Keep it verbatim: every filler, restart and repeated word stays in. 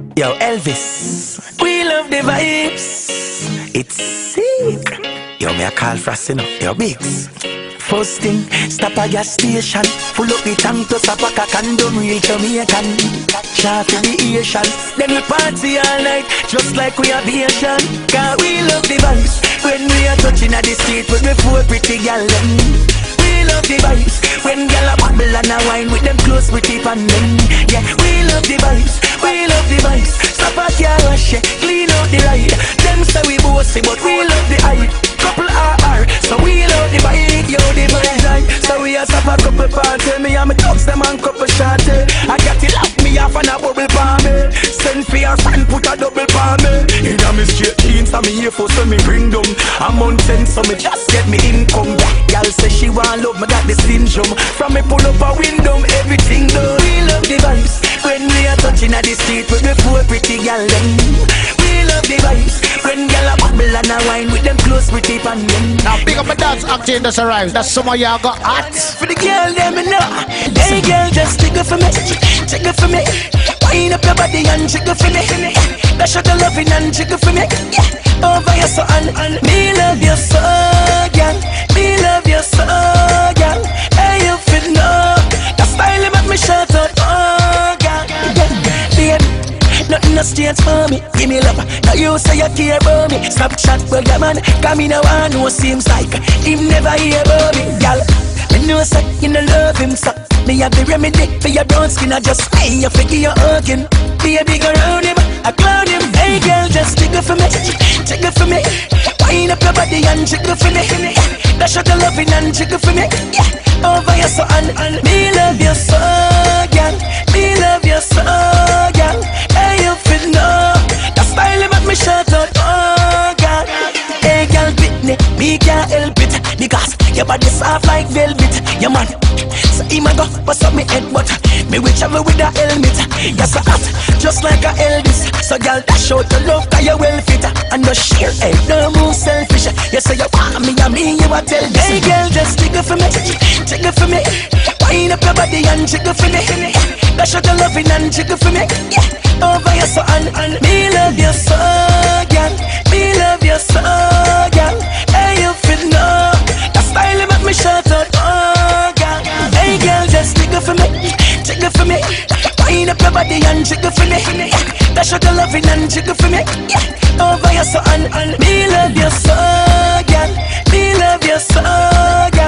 Yo, Elvis, we love the vibes. It's sick. Yo, me a call Frost, you know. Yo, Biggs. First thing, stop a gas station. Full up the tank to stop a condom real Jamaican. Shot in the Asian. Then we party all night, just like we aviation. Cause we love the vibes. When we are touching at the street with me four pretty gal them. We love the vibes. When gal a bubble and a wine with them close with tip and them. Yeah, we love the vibes. We love the vibes. Stop a car wash, clean out the ride. Them say we bossy, but we love the hype. Couple R R, so we love the bike, yo the bike. So we a stop a couple party. Me and me dogs them and couple shorty. I got it lock me off and a bubble for me. Send for your friend, put a double for me. In a me straight jeans, so me here for so me bring them. I'm on ten, so me just get me income. Y'all say she want love, me got the syndrome. From me pull up a window, everything done. We love the vibes. When we are touching at the street with me four pretty gal them. We love the vibes. When gal a bubble and a wine with them close with tip and them. Now big up my dance Octane just arrived. That's some of y'all got hot. For the girl them me know. Hey girl, just jiggle for me, jiggle for me. Wind up your body and jiggle for me. Dash out the loving and jiggle for me. Yeah, over your so and me love you so, girl. Me love you so, girl. Hey you feel no. That style make me shout out, oh girl. Babe, nothing no strange for me. Give me love. Now you say you care about me. Stop chat with your man. Cause me no one who seems like him never hear about me, girl. Me know say you no love him, so me have the remedy for your brown skin. I just pay you for give you hugging. Baby go round him, I clown him. Hey girl, just jiggle for me, jiggle for me. Wind up your body and jiggle for me. Dash out the loving and jiggle for me. Yeah, over your so and me love you so, girl. Me love you so, girl. Hey you feel no. That style make me shout out, oh girl. Hey girl, Britney, me can't help it because your body soft like velvet. Your man, so he ma go bust up me head, but me will travel with a helmet. You're so hot, just like a Elvis. So girl, dash out the love, cause you well fit. And no share, hey, no move selfish. You say you want me, and me, you a tell this. Hey girl, just jiggle for me, jiggle for me. Wind up your body and jiggle for me. Dash out the loving and jiggle for me. Yeah, over your so and me love you so, girl. Me love you so, girl. Hey, you feel no. That style make me shout out, oh girl. Hey girl, just jiggle for me, jiggle for me. Wind up your body and jiggle for me. Dash out the loving and jiggle for me. Yeah, over your so and me love you so, girl. Me love you so, girl.